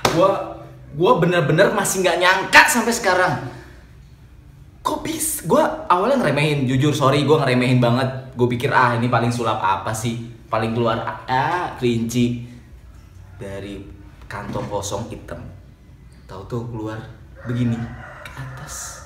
Gua bener-bener masih nggak nyangka sampai sekarang. Kok bisa? Gua awalnya ngeremehin, jujur sorry, gua ngeremehin banget. Gue pikir ini paling sulap apa sih? Paling keluar kelinci dari kantong kosong hitam. Tahu tuh keluar begini ke atas.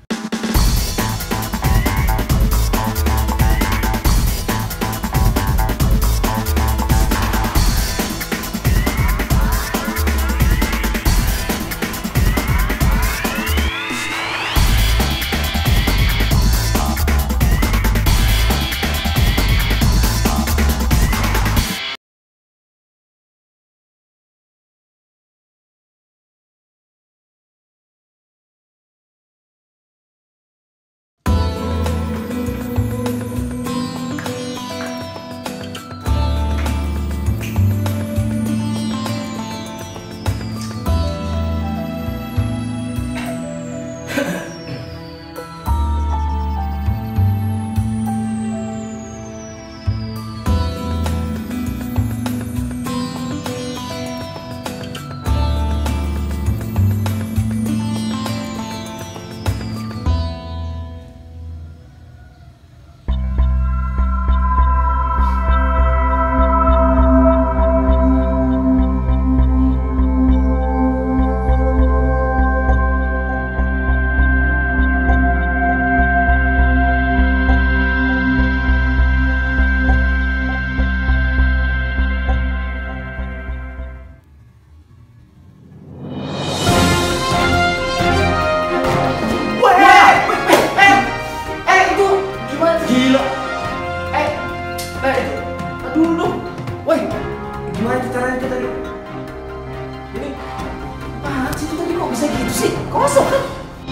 Gimana itu caranya itu tadi? Ini apaan sih itu tadi, kok bisa gitu sih? Kosong kan?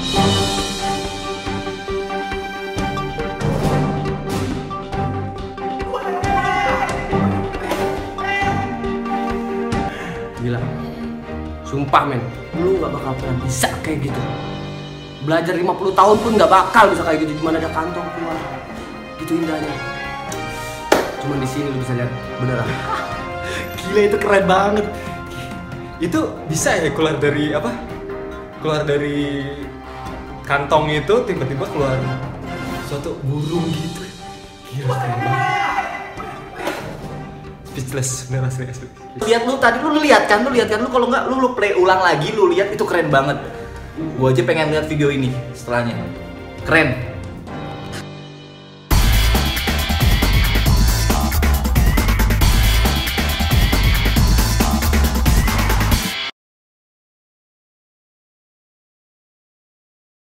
Gila, sumpah men, lu gak bakal pernah bisa kayak gitu. Belajar 50 tahun pun gak bakal bisa kayak gitu. Gimana ada kantong keluar gitu indahnya. Cuman di sini lu bisa lihat beneran. Gila, itu keren banget. Itu bisa ya keluar dari apa? Keluar dari kantong itu tiba-tiba keluar suatu burung gitu. Gila, keren banget. Speechless, bener asli. Lihat lu tadi, lu lihat kan, lu kalau nggak lu play ulang lagi, lu lihat itu keren banget. Gua aja pengen lihat video ini setelahnya. Keren.